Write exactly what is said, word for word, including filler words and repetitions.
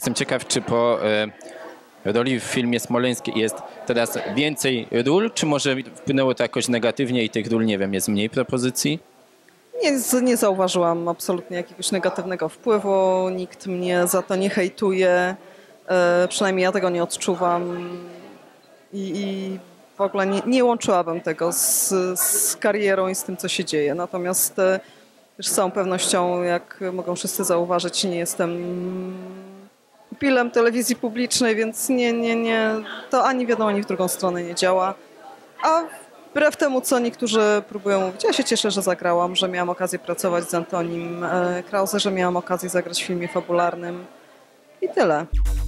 Jestem ciekaw, czy po e, roli w filmie Smoleńskiej jest teraz więcej ról, czy może wpłynęło to jakoś negatywnie i tych ról, nie wiem, jest mniej propozycji? Nie, nie zauważyłam absolutnie jakiegoś negatywnego wpływu, nikt mnie za to nie hejtuje, e, przynajmniej ja tego nie odczuwam i, i w ogóle nie, nie łączyłabym tego z, z karierą i z tym, co się dzieje. Natomiast e, z całą pewnością, jak mogą wszyscy zauważyć, nie jestem pilem telewizji publicznej, więc nie, nie, nie, to ani w jedną, ani w drugą stronę nie działa. A wbrew temu, co niektórzy próbują mówić, ja się cieszę, że zagrałam, że miałam okazję pracować z Antonim Krause, że miałam okazję zagrać w filmie fabularnym i tyle.